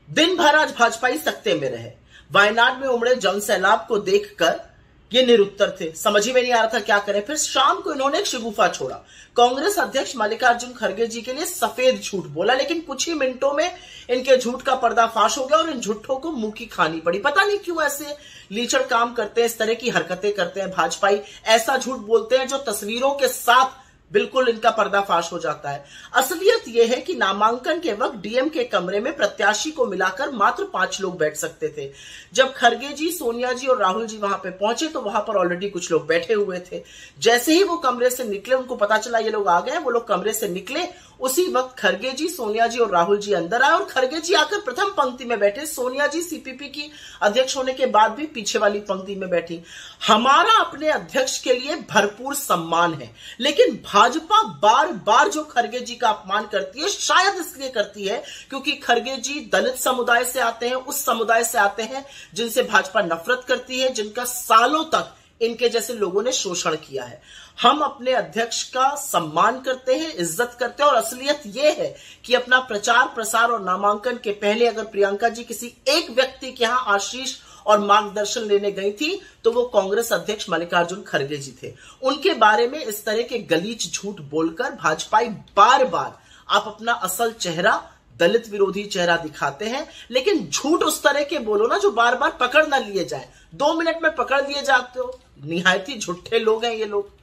दिन भर आज भाजपाई सत्ते में रहे। वायनाड में उमड़े जन सैलाब को देखकर ये निरुत्तर थे, समझ ही में नहीं आ रहा था क्या करें। फिर शाम को इन्होंने एक शगुफा छोड़ा। कांग्रेस अध्यक्ष मल्लिकार्जुन खड़गे जी के लिए सफेद झूठ बोला, लेकिन कुछ ही मिनटों में इनके झूठ का पर्दाफाश हो गया और इन झूठों को मुंह की खानी पड़ी। पता नहीं क्यों ऐसे लीचड़ काम करते हैं, इस तरह की हरकतें करते हैं भाजपाई। ऐसा झूठ बोलते हैं जो तस्वीरों के साथ बिल्कुल इनका पर्दाफाश हो जाता है। असलियत यह है कि नामांकन के वक्त डीएम के कमरे में प्रत्याशी को मिलाकर मात्र 5 लोग बैठ सकते थे। जब खड़गे जी, सोनिया जी और राहुल जी वहां पे पहुंचे तो वहां पर ऑलरेडी कुछ लोग बैठे हुए थे। जैसे ही वो कमरे से निकले, उनको पता चला ये लोग आ गए, वो लोग कमरे से निकले। उसी वक्त खड़गे जी, सोनिया जी और राहुल जी अंदर आए और खड़गे जी आकर प्रथम पंक्ति में बैठे। सोनिया जी सीपीपी की अध्यक्ष होने के बाद भी पीछे वाली पंक्ति में बैठी। हमारा अपने अध्यक्ष के लिए भरपूर सम्मान है, लेकिन भाजपा बार बार जो खड़गे जी का अपमान करती है, शायद इसलिए करती है क्योंकि खड़गे जी दलित समुदाय से आते हैं, उस समुदाय से आते हैं जिनसे भाजपा नफरत करती है, जिनका सालों तक इनके जैसे लोगों ने शोषण किया है। हम अपने अध्यक्ष का सम्मान करते हैं, इज्जत करते हैं और असलियत यह है कि अपना प्रचार प्रसार और नामांकन के पहले अगर प्रियंका जी किसी एक व्यक्ति के यहां आशीष और मार्गदर्शन लेने गई थी तो वो कांग्रेस अध्यक्ष मल्लिकार्जुन खड़गे जी थे। उनके बारे में इस तरह के गलीच झूठ बोलकर भाजपाई बार बार आप अपना असल चेहरा, दलित विरोधी चेहरा दिखाते हैं, लेकिन झूठ उस तरह के बोलो ना जो बार बार पकड़ ना लिए जाए। 2 मिनट में पकड़ लिए जाते हो। निहायती झूठे लोग हैं ये लोग।